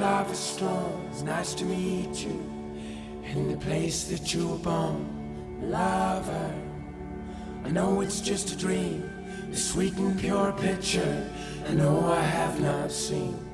lava storms, nice to meet you. In the place that you were born, lover. I know it's just a dream, the sweet and pure picture I know I have not seen.